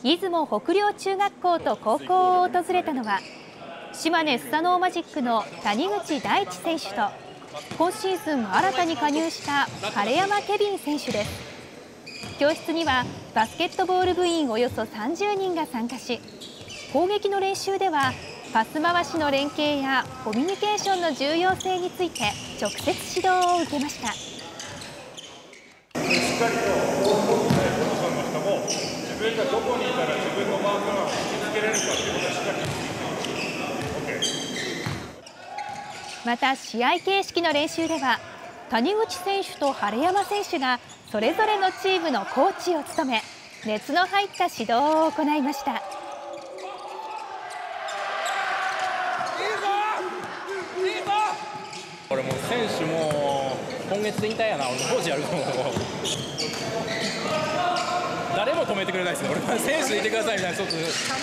出雲北陵中学校と高校を訪れたのは、島根スサノーマジックの谷口大地選手と、今シーズン新たに加入した晴山ケビン選手です。教室にはバスケットボール部員およそ30人が参加し、攻撃の練習ではパス回しの連携やコミュニケーションの重要性について直接指導を受けました。 しっかりとポジションの人も自分がどこにいたら自分のマークを引きつけられるかということをしっかり。 また試合形式の練習では谷口選手と晴山選手がそれぞれのチームのコーチを務め、熱の入った指導を行いました。 俺も選手も今月で引退やな、俺コーチやると思う。誰も止めてくれないですね。俺は選手でいてくださいみたいな一つ。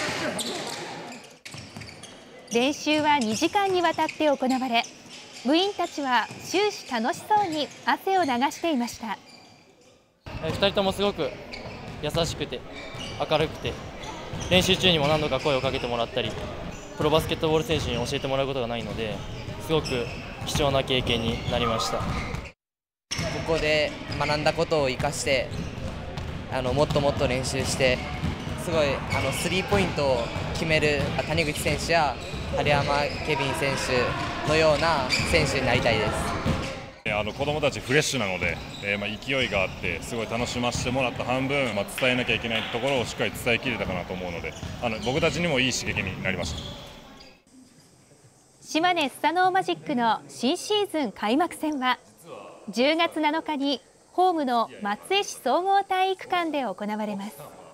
練習は2時間にわたって行われ、部員たちは終始楽しそうに汗を流していました。 2人ともすごく優しくて明るくて、練習中にも何度か声をかけてもらったり、プロバスケットボール選手に教えてもらうことがないので、すごく貴重な経験になりました。ここで学んだことを生かしてもっともっと練習して、すごいスリーポイントを決める谷口選手や晴山ケビン選手のような選手になりたいです。 子どもたちフレッシュなので、勢いがあってすごい楽しませてもらった半分、伝えなきゃいけないところをしっかり伝えきれたかなと思うので、僕たちにもいい刺激になりました。 島根スサノーマジックの新シーズン開幕戦は10月7日にホームの松江市総合体育館で行われます。